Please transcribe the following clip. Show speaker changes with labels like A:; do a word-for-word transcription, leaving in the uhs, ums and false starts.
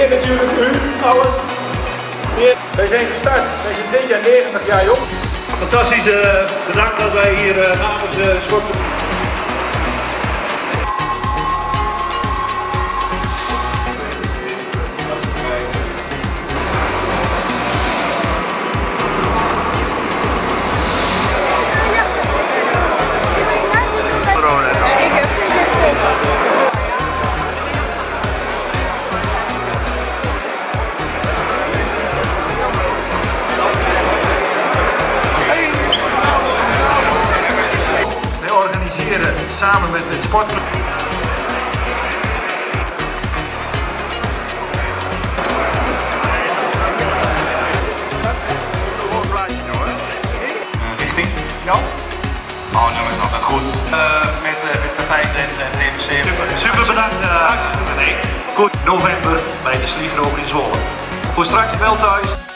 A: begin natuurlijk u, allen. Wij zijn gestart, wij zijn dit jaar negentig jaar jong.
B: Fantastisch, uh, bedankt dat wij hier uh, namens uh, sport. Samen met het sportclub.
C: Richting? Ja. Oh, nou is dat altijd goed. Uh, met, uh, met Partij en T V C.
B: Super, super bedankt. Uh, nee. Goed, november bij de Sliegrover in Zwolle. Voor straks wel thuis.